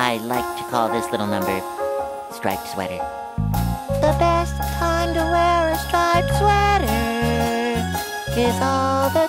I like to call this little number Striped Sweater. The best time to wear a striped sweater is all the